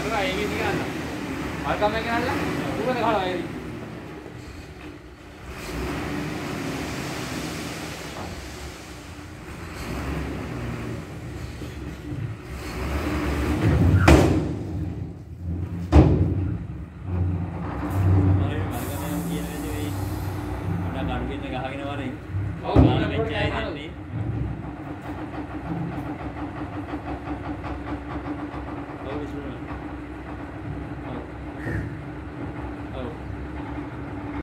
කරලා ඒක නිකන් මල්කම් එක ගන්නලා උගද ගහලා එරි